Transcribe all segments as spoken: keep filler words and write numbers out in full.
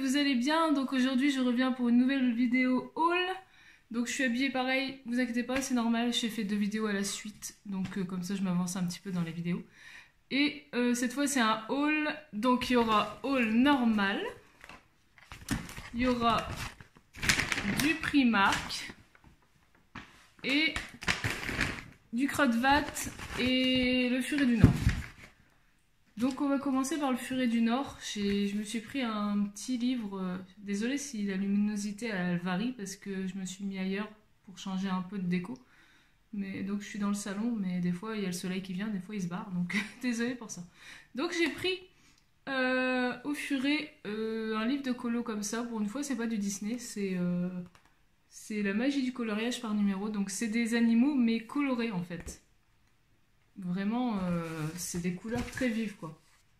vous allez bien. Donc aujourd'hui je reviens pour une nouvelle vidéo haul. Donc je suis habillée pareil, vous inquiétez pas, c'est normal, j'ai fait deux vidéos à la suite. Donc euh, comme ça je m'avance un petit peu dans les vidéos. Et euh, cette fois c'est un haul, donc il y aura haul normal. Il y aura du Primark et du Kruidvat et le Furet du Nord. Donc on va commencer par le Furet du Nord. Je me suis pris un petit livre, désolée si la luminosité elle varie parce que je me suis mis ailleurs pour changer un peu de déco. Mais donc je suis dans le salon, mais des fois il y a le soleil qui vient, des fois il se barre, donc désolée pour ça. Donc j'ai pris euh, au Furet euh, un livre de colo comme ça. Pour une fois c'est pas du Disney, c'est euh, c'est la magie du coloriage par numéro. Donc c'est des animaux mais colorés en fait. Vraiment, euh, c'est des couleurs très vives, quoi.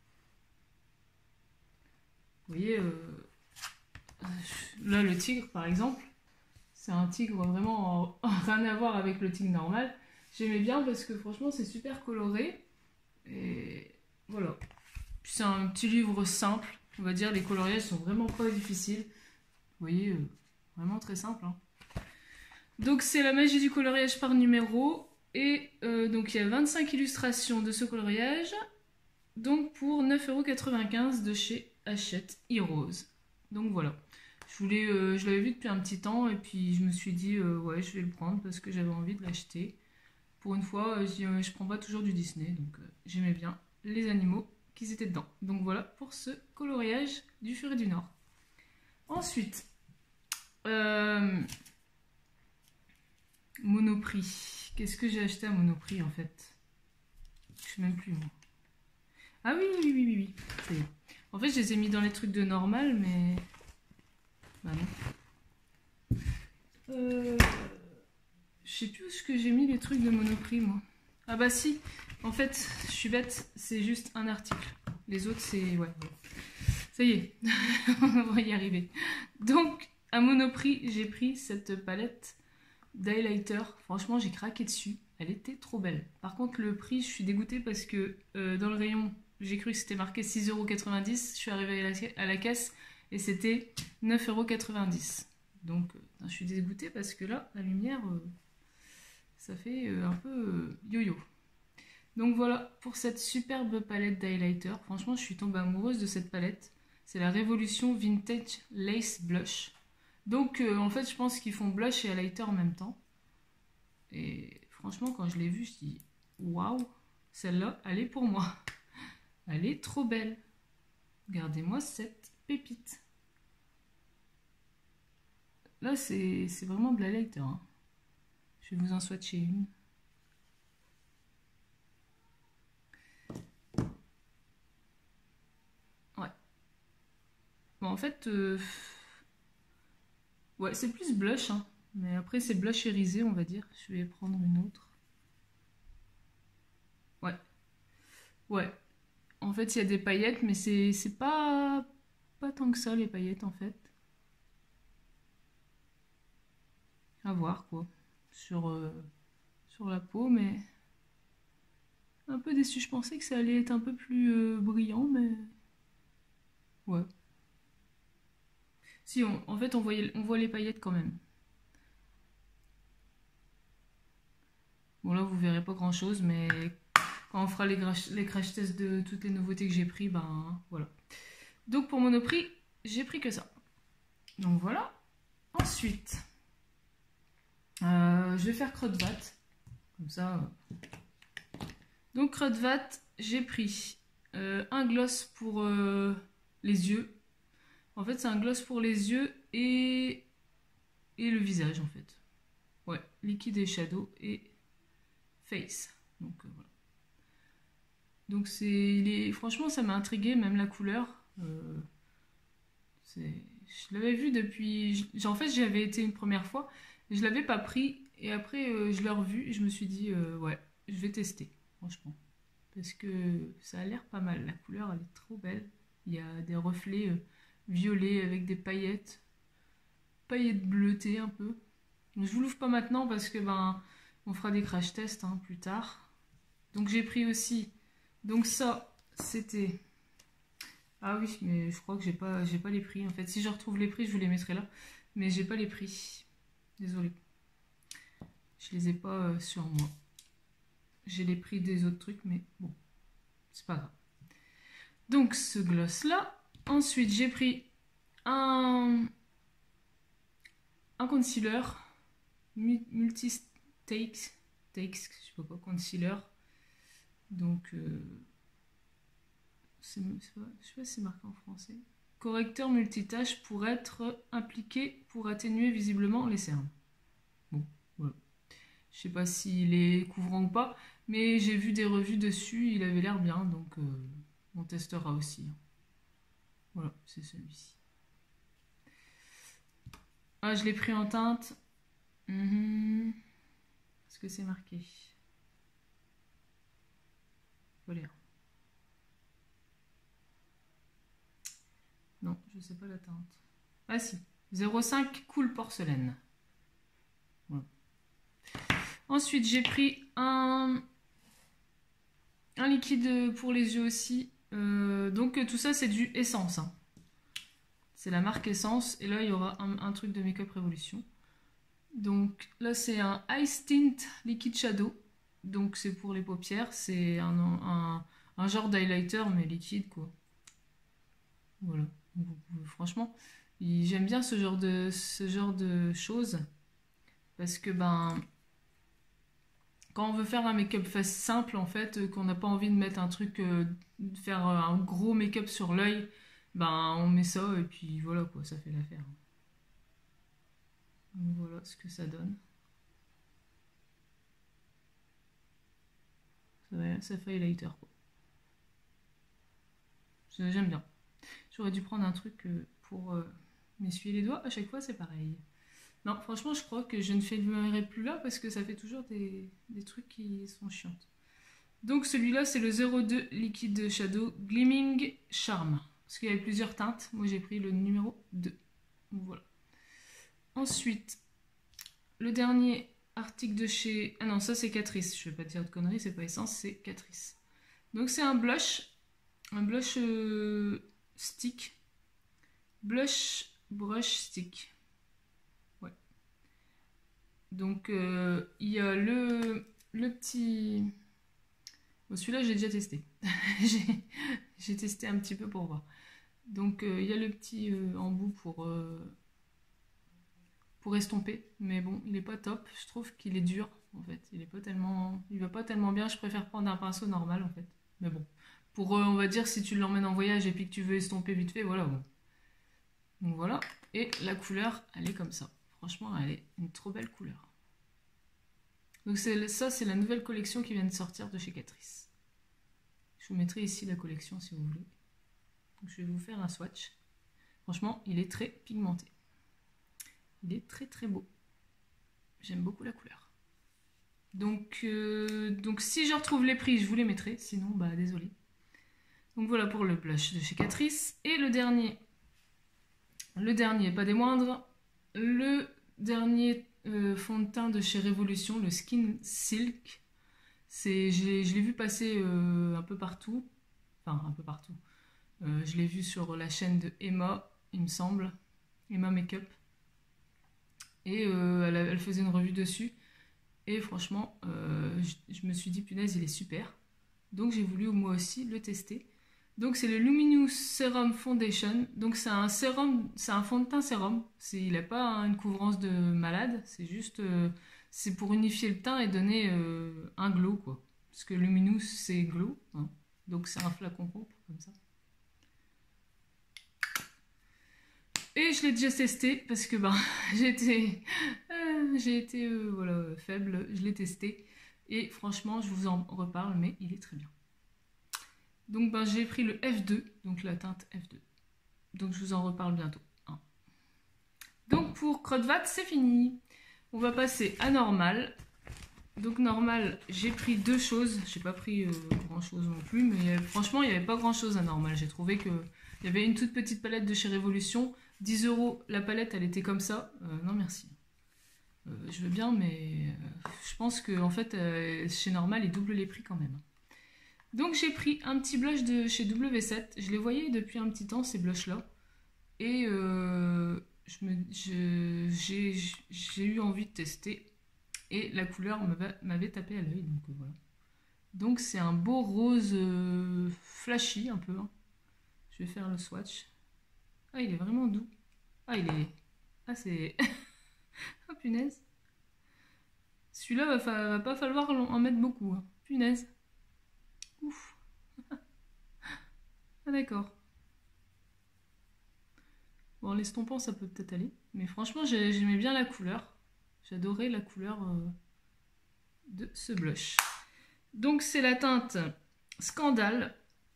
Vous voyez, euh, là, le tigre, par exemple, c'est un tigre vraiment en, en rien à voir avec le tigre normal. J'aimais bien parce que, franchement, c'est super coloré. Et voilà. C'est un petit livre simple. On va dire, les coloriages sont vraiment pas difficiles. Vous voyez, euh, vraiment très simple. Hein. Donc, c'est la magie du coloriage par numéro. Et euh, donc il y a vingt-cinq illustrations de ce coloriage, donc pour neuf euros quatre-vingt-quinze de chez Hachette Heroes. Donc voilà, je voulais, euh, je l'avais vu depuis un petit temps et puis je me suis dit euh, ouais je vais le prendre parce que j'avais envie de l'acheter. Pour une fois, euh, je, euh, je prends pas toujours du Disney, donc euh, j'aimais bien les animaux qui étaient dedans. Donc voilà pour ce coloriage du Furet du Nord. Ensuite, euh, Monoprix. Qu'est-ce que j'ai acheté à Monoprix en fait? Je sais même plus moi. Ah oui, oui, oui, oui, oui. Ça y est. En fait, je les ai mis dans les trucs de normal, mais... Bah non. Euh... Je sais plus où ce que j'ai mis les trucs de Monoprix, moi. Ah bah si. En fait, je suis bête, c'est juste un article. Les autres, c'est... Ouais. Ça y est. On va y arriver. Donc, à Monoprix, j'ai pris cette palette d'highlighter, franchement j'ai craqué dessus, elle était trop belle. Par contre le prix, je suis dégoûtée parce que euh, dans le rayon, j'ai cru que c'était marqué six euros quatre-vingt-dix, je suis arrivée à la, à la caisse et c'était neuf euros quatre-vingt-dix. Donc euh, je suis dégoûtée parce que là, la lumière, euh, ça fait euh, un peu euh, yo-yo. Donc voilà, pour cette superbe palette d'highlighter, franchement je suis tombée amoureuse de cette palette. C'est la Révolution Vintage Lace Blush. Donc euh, en fait je pense qu'ils font blush et highlighter en même temps. Et franchement quand je l'ai vue je dis waouh, celle-là elle est pour moi. Elle est trop belle. Regardez-moi cette pépite. Là c'est vraiment de l'highlighter. Hein. Je vais vous en swatcher une. Ouais. Bon en fait... Euh... Ouais, c'est plus blush, hein. Mais après c'est blush irisé, on va dire. Je vais prendre une autre. Ouais. Ouais. En fait, il y a des paillettes, mais c'est pas... pas tant que ça, les paillettes, en fait. À voir, quoi. Sur, euh, sur la peau, mais... Un peu déçu. Je pensais que ça allait être un peu plus euh, brillant, mais... Ouais. Si, on, en fait, on, voyait, on voit les paillettes quand même. Bon, là, vous verrez pas grand-chose, mais quand on fera les, les crash tests de toutes les nouveautés que j'ai pris, ben voilà. Donc, pour Monoprix, j'ai pris que ça. Donc, voilà. Ensuite, euh, je vais faire Kruidvat. Comme ça. Donc, Kruidvat, j'ai pris euh, un gloss pour euh, les yeux. En fait, c'est un gloss pour les yeux et, et le visage, en fait. Ouais, liquide et shadow et face. Donc, euh, voilà. Donc, c'est... Il est, franchement, ça m'a intrigué, même la couleur. Euh, c'est, je l'avais vu depuis... En fait, j'y avais été une première fois. Je ne l'avais pas pris. Et après, euh, je l'ai revu et je me suis dit, euh, ouais, je vais tester, franchement. Parce que ça a l'air pas mal. La couleur, elle est trop belle. Il y a des reflets... Euh, violet avec des paillettes paillettes bleutées un peu. Donc, je vous l'ouvre pas maintenant parce que ben on fera des crash tests hein, plus tard. Donc j'ai pris aussi, donc ça c'était Ah oui, mais je crois que j'ai pas, j'ai pas les prix. En fait, si je retrouve les prix, je vous les mettrai là. Mais j'ai pas les prix. Désolée. Je les ai pas euh, sur moi. J'ai les prix des autres trucs, mais bon, c'est pas grave. Donc ce gloss là. Ensuite, j'ai pris un, un concealer multi takes, takes, je sais pas quoi, concealer. Donc, euh, c'est, je sais pas si c'est marqué en français. Correcteur multitâche pour être appliqué pour atténuer visiblement les cernes. Bon, voilà. Je sais pas s'il est couvrant ou pas, mais j'ai vu des revues dessus, il avait l'air bien, donc euh, on testera aussi. Voilà, c'est celui-ci. Ah, je l'ai pris en teinte. Mmh. Est-ce que c'est marqué? Faut lire. Non, je sais pas la teinte. Ah si, zéro cinq Cool Porcelaine. Voilà. Ensuite, j'ai pris un, un liquide pour les yeux aussi. Euh, donc tout ça, c'est du Essence. Hein. C'est la marque Essence. Et là, il y aura un, un truc de Make-up Révolution. Donc là, c'est un Ice Tint Liquid Shadow. Donc c'est pour les paupières. C'est un, un, un genre d'highlighter, mais liquide, quoi. Voilà. Franchement, j'aime bien ce genre de, ce genre de choses. Parce que, ben... quand on veut faire un make-up face simple, en fait, qu'on n'a pas envie de mettre un truc, euh, de faire un gros make-up sur l'œil, ben on met ça et puis voilà quoi, ça fait l'affaire. Donc voilà ce que ça donne. Ça, ça fait highlighter quoi. J'aime bien. J'aurais dû prendre un truc pour euh, m'essuyer les doigts. À chaque fois, c'est pareil. Non, franchement, je crois que je ne filmerai plus là parce que ça fait toujours des, des trucs qui sont chiantes. Donc celui-là, c'est le zéro deux Liquid Shadow Gleaming Charm. Parce qu'il y avait plusieurs teintes. Moi, j'ai pris le numéro deux. Donc voilà. Ensuite, le dernier article de chez... Ah non, ça c'est Catrice. Je vais pas dire de conneries, c'est pas Essence, c'est Catrice. Donc c'est un blush. Un blush euh, stick. Blush brush stick. Ouais. Donc euh, il y a le, le petit... Bon, celui-là j'ai déjà testé. J'ai testé un petit peu pour voir. Donc euh, il y a le petit euh, embout pour, euh, pour estomper. Mais bon, il est pas top. Je trouve qu'il est dur en fait. Il est pas tellement... Il va pas tellement bien. Je préfère prendre un pinceau normal en fait. Mais bon. Pour, euh, on va dire, si tu l'emmènes en voyage et puis que tu veux estomper vite fait, voilà. Bon. Donc voilà. Et la couleur, elle est comme ça. Franchement, elle est une trop belle couleur. Donc ça, c'est la nouvelle collection qui vient de sortir de chez Catrice. Je vous mettrai ici la collection si vous voulez. Donc je vais vous faire un swatch. Franchement, il est très pigmenté. Il est très très beau. J'aime beaucoup la couleur. Donc, euh, donc si je retrouve les prix, je vous les mettrai. Sinon, bah désolé. Donc voilà pour le blush de chez Catrice. Et le dernier, le dernier, pas des moindres, le dernier euh, fond de teint de chez Révolution, le Skin Silk. Je l'ai vu passer euh, un peu partout. Enfin, un peu partout. Euh, je l'ai vu sur la chaîne de Emma, il me semble. Emma Makeup. Et euh, elle, elle faisait une revue dessus. Et franchement, euh, je, je me suis dit, punaise, il est super. Donc j'ai voulu moi aussi le tester. Donc c'est le Luminous Serum Foundation. Donc c'est un sérum, c'est un fond de teint sérum. Il n'a pas une couvrance de malade. C'est juste, euh, c'est pour unifier le teint et donner euh, un glow quoi. Parce que Luminous c'est glow. Hein. Donc c'est un flacon propre comme ça. Et je l'ai déjà testé parce que ben j'ai été, euh, j'ai été euh, voilà faible. Je l'ai testé et franchement je vous en reparle, mais il est très bien. Donc ben, j'ai pris le F deux, donc la teinte F deux. Donc je vous en reparle bientôt. Hein. Donc pour Crotvat, c'est fini. On va passer à normal. Donc normal, j'ai pris deux choses. J'ai pas pris euh, grand chose non plus, mais euh, franchement, il n'y avait pas grand chose à normal. J'ai trouvé qu'il y avait une toute petite palette de chez Révolution. dix euros la palette, elle était comme ça. Euh, non merci. Euh, je veux bien, mais euh, je pense que en fait, euh, chez normal, ils doublent les prix quand même. Donc j'ai pris un petit blush de chez W sept. Je les voyais depuis un petit temps, ces blushs-là. Et euh, j'ai eu envie de tester. Et la couleur m'avait tapé à l'œil. Donc euh, voilà. Donc c'est un beau rose euh, flashy un peu. Hein. Je vais faire le swatch. Ah, il est vraiment doux. Ah, il est... Ah, c'est... Ah, punaise. Celui-là, va, fa... va pas falloir en mettre beaucoup. Hein. Punaise. Ouf. Ah, d'accord. Bon, l'estompant, ça peut peut-être aller. Mais franchement, j'aimais bien la couleur. J'adorais la couleur euh, de ce blush. Donc, c'est la teinte Scandale.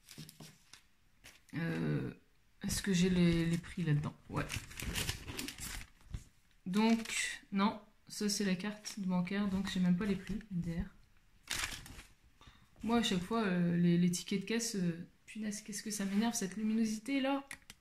Euh, Est-ce que j'ai les, les prix là-dedans? Ouais. Donc, non. Ça, c'est la carte bancaire. Donc, j'ai même pas les prix. M D R. Moi, à chaque fois, euh, les, les tickets de caisse... Euh, punaise, qu'est-ce que ça m'énerve, cette luminosité, là.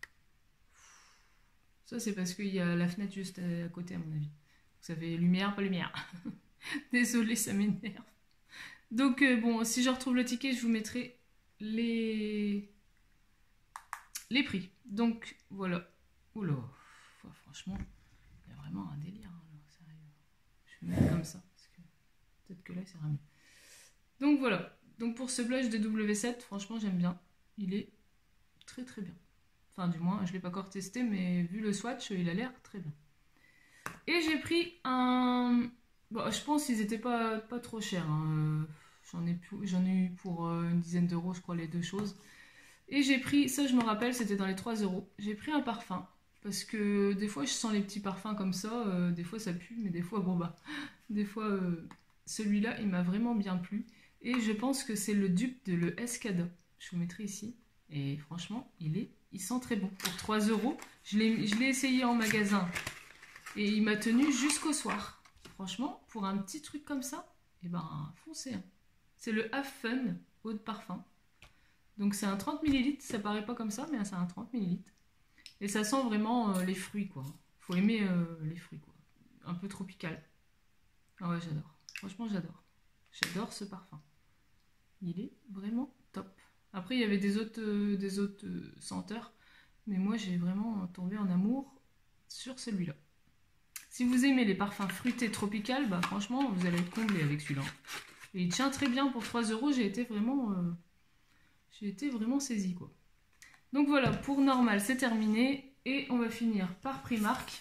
Ça, c'est parce qu'il y a la fenêtre juste à côté, à mon avis. Ça fait lumière, pas lumière. Désolée, ça m'énerve. Donc, euh, bon, si je retrouve le ticket, je vous mettrai les, les prix. Donc, voilà. Oula, franchement, il y a vraiment un délire. Hein, sérieux. Je vais mettre comme ça, parce que peut-être que là, c'est mieux. Donc, voilà. Donc, pour ce blush de W sept, franchement, j'aime bien. Il est très, très bien. Enfin, du moins, je ne l'ai pas encore testé, mais vu le swatch, il a l'air très bien. Et j'ai pris un... Bon, je pense qu'ils n'étaient pas, pas trop chers. Hein. J'en ai, j'en ai eu pour une dizaine d'euros, je crois, les deux choses. Et j'ai pris, ça je me rappelle, c'était dans les trois euros. J'ai pris un parfum. Parce que des fois, je sens les petits parfums comme ça. Euh, des fois, ça pue, mais des fois, bon bah... Des fois, euh, celui-là, il m'a vraiment bien plu. Et je pense que c'est le dupe de le Escada. Je vous mettrai ici. Et franchement, il est... Il sent très bon. Pour trois euros, je l'ai essayé en magasin. Et il m'a tenu jusqu'au soir. Franchement, pour un petit truc comme ça, eh ben, foncez. Hein. C'est le Have Fun eau de parfum. Donc c'est un trente millilitres. Ça paraît pas comme ça, mais c'est un trente millilitres. Et ça sent vraiment euh, les fruits, quoi. Faut aimer euh, les fruits, quoi. Un peu tropical. Ah ouais, j'adore. Franchement, j'adore. J'adore ce parfum. Il est vraiment top. Après, il y avait des autres, euh, des autres euh, senteurs, mais moi, j'ai vraiment tombé en amour sur celui-là. Si vous aimez les parfums fruités tropicales, bah franchement, vous allez être comblé avec celui-là. Et il tient très bien pour trois euros, j'ai été vraiment, euh, j'ai été vraiment saisie, quoi. Donc voilà, pour Normal, c'est terminé. Et on va finir par Primark.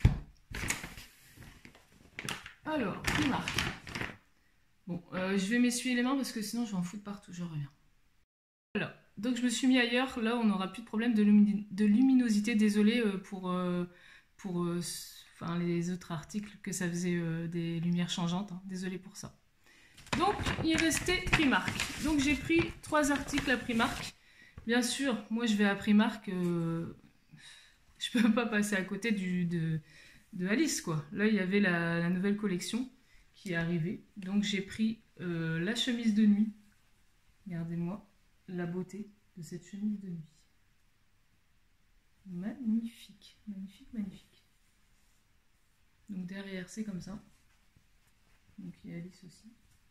Alors, Primark. Bon, euh, je vais m'essuyer les mains parce que sinon je vais en foutre partout, je reviens. Voilà, donc je me suis mis ailleurs, là on n'aura plus de problème de, lumi de luminosité, désolé euh, pour, euh, pour euh, enfin, les autres articles que ça faisait euh, des lumières changeantes, hein. Désolé pour ça. Donc il restait Primark, donc j'ai pris trois articles à Primark, bien sûr, moi je vais à Primark, euh, je peux pas passer à côté du, de, de Alice quoi, là il y avait la, la nouvelle collection qui est arrivée, donc j'ai pris euh, la chemise de nuit, regardez-moi la beauté de cette chemise de nuit. Magnifique, magnifique, magnifique. Donc derrière, c'est comme ça. Donc il y a Alice aussi.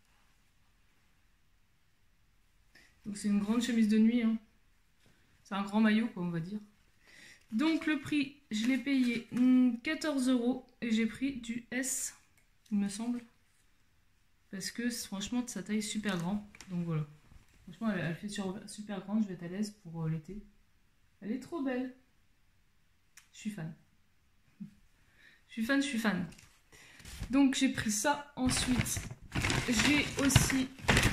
Donc c'est une grande chemise de nuit. Hein. C'est un grand maillot, quoi, on va dire. Donc le prix, je l'ai payé quatorze euros et j'ai pris du S, il me semble. Parce que franchement, sa taille est super grand. Donc voilà. Franchement, elle, elle fait sur, super grande, je vais être à l'aise pour euh, l'été. Elle est trop belle. Je suis fan. Je suis fan, je suis fan. Donc j'ai pris ça. Ensuite, j'ai aussi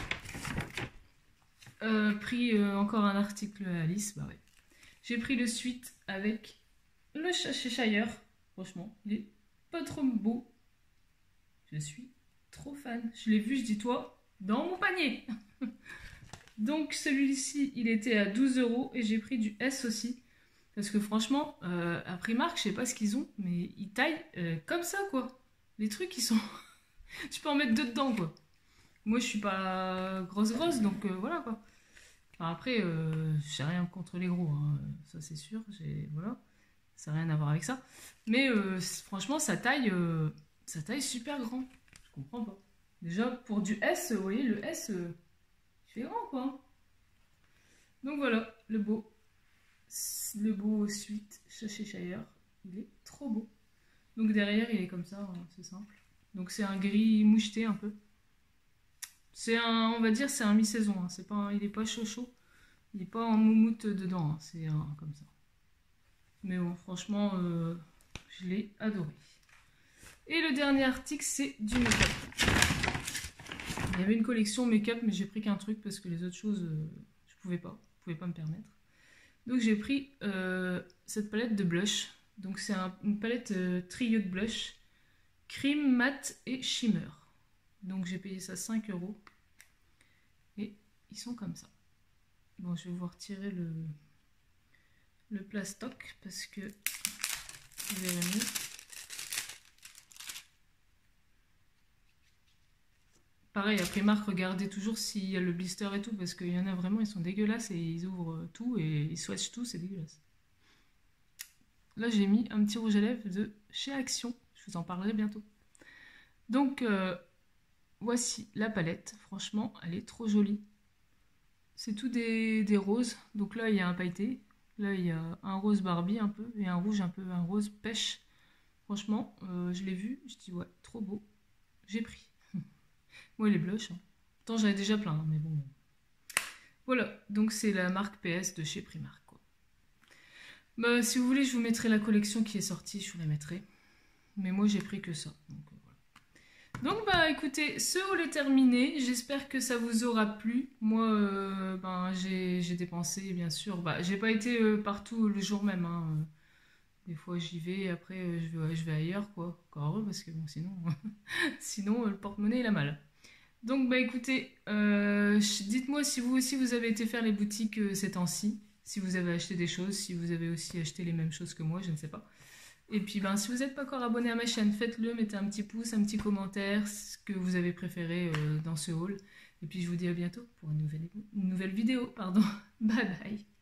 euh, pris euh, encore un article à Alice. Bah ouais. J'ai pris le suite avec le Cheshire. Franchement, il est pas trop beau. Je suis trop fan. Je l'ai vu, je dis toi, dans mon panier. Donc celui-ci, il était à douze euros et j'ai pris du S aussi. Parce que franchement, euh, à Primark, je sais pas ce qu'ils ont, mais ils taillent euh, comme ça, quoi. Les trucs, ils sont... tu peux en mettre deux dedans, quoi. Moi, je suis pas grosse grosse, donc euh, voilà, quoi. Enfin, après, euh, j'ai rien contre les gros, hein. Ça c'est sûr. Voilà, ça n'a rien à voir avec ça. Mais euh, franchement, ça taille, euh, ça taille super grand. Je comprends pas. Déjà, pour du S, vous voyez, le S... Euh, il fait grand, quoi. Donc voilà, le beau, le beau suite Cheshire, il est trop beau. Donc derrière, il est comme ça, hein, c'est simple. Donc c'est un gris moucheté un peu. C'est un, on va dire, c'est un mi-saison. Hein. C'est pas, un, il est pas chaud chaud. Il n'est pas en moumoute dedans. Hein. C'est un comme ça. Mais bon, franchement, euh, je l'ai adoré. Et le dernier article, c'est du make-up. Il y avait une collection make-up, mais j'ai pris qu'un truc parce que les autres choses, euh, je pouvais pas. Je pouvais pas me permettre. Donc j'ai pris euh, cette palette de blush. Donc c'est un, une palette euh, trio de blush. Cream, mat et shimmer. Donc j'ai payé ça cinq euros. Et ils sont comme ça. Bon, je vais vous retirer le, le plastoc parce que vous verrez mieux. Pareil, à Primark, regardez toujours s'il y a le blister et tout, parce qu'il y en a vraiment, ils sont dégueulasses et ils ouvrent tout et ils swatchent tout, c'est dégueulasse. Là, j'ai mis un petit rouge à lèvres de chez Action, je vous en parlerai bientôt. Donc, euh, voici la palette, franchement, elle est trop jolie. C'est tout des, des roses, donc là, il y a un pailleté, là, il y a un rose Barbie un peu, et un rouge un peu, un rose pêche. Franchement, euh, je l'ai vu, je dis ouais, trop beau, j'ai pris. Moi, les blushs. Hein. Pourtant, j'en ai déjà plein, hein, mais bon. Voilà, donc c'est la marque P S de chez Primark. Quoi. Bah, si vous voulez, je vous mettrai la collection qui est sortie, je vous la mettrai. Mais moi, j'ai pris que ça. Donc, euh, voilà. Donc bah, écoutez, ce haul est terminé. J'espère que ça vous aura plu. Moi, euh, ben, j'ai dépensé, bien sûr. Bah, j'ai pas été euh, partout le jour même. Hein. Des fois, j'y vais, après, euh, je, vais, je vais ailleurs, quoi. Encore heureux, parce que bon, sinon, sinon euh, le porte-monnaie, il a mal. Donc bah écoutez, euh, dites-moi si vous aussi vous avez été faire les boutiques euh, ces temps-ci, si vous avez acheté des choses, si vous avez aussi acheté les mêmes choses que moi, je ne sais pas. Et puis ben si vous n'êtes pas encore abonné à ma chaîne, faites-le, mettez un petit pouce, un petit commentaire, ce que vous avez préféré euh, dans ce haul. Et puis je vous dis à bientôt pour une nouvelle, une nouvelle vidéo, pardon. Bye bye.